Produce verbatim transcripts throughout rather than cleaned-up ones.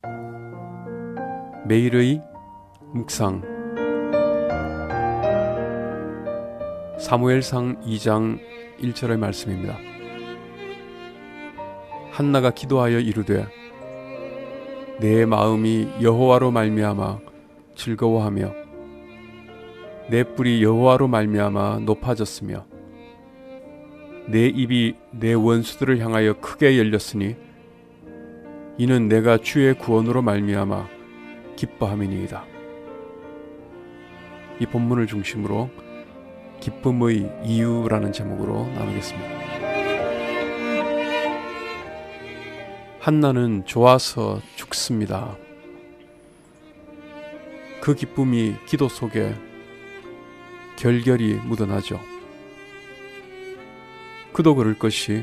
매일의 묵상. 사무엘상 이 장 일 절의 말씀입니다. 한나가 기도하여 이르되 내 마음이 여호와로 말미암아 즐거워하며 내 뿔이 여호와로 말미암아 높아졌으며 내 입이 내 원수들을 향하여 크게 열렸으니 이는 내가 주의 구원으로 말미암아 기뻐함이니이다. 이 본문을 중심으로 기쁨의 이유라는 제목으로 나누겠습니다. 한나는 좋아서 죽습니다. 그 기쁨이 기도 속에 결결이 묻어나죠. 그도 그럴 것이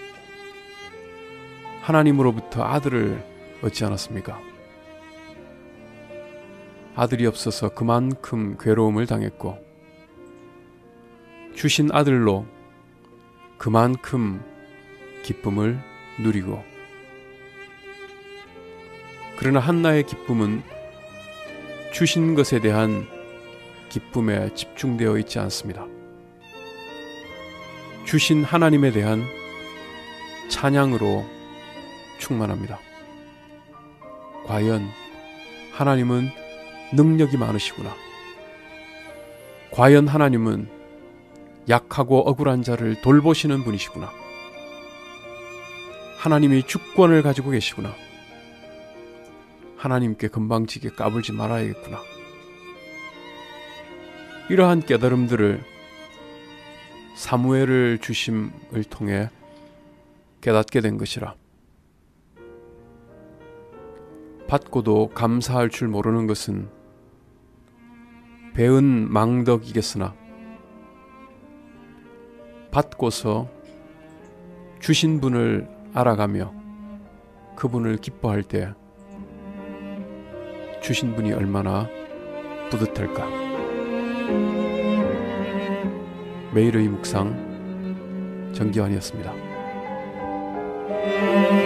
하나님으로부터 아들을 얻지 않았습니까? 아들이 없어서 그만큼 괴로움을 당했고 주신 아들로 그만큼 기쁨을 누리고, 그러나 한나의 기쁨은 주신 것에 대한 기쁨에 집중되어 있지 않습니다. 주신 하나님에 대한 찬양으로 충만합니다. 과연 하나님은 능력이 많으시구나. 과연 하나님은 약하고 억울한 자를 돌보시는 분이시구나. 하나님이 주권을 가지고 계시구나. 하나님께 건방지게 까불지 말아야겠구나. 이러한 깨달음들을 사무엘을 주심을 통해 깨닫게 된 것이라. 받고도 감사할 줄 모르는 것은 배은 망덕이겠으나 받고서 주신 분을 알아가며 그분을 기뻐할 때 주신 분이 얼마나 뿌듯할까. 매일의 묵상, 정기환이었습니다.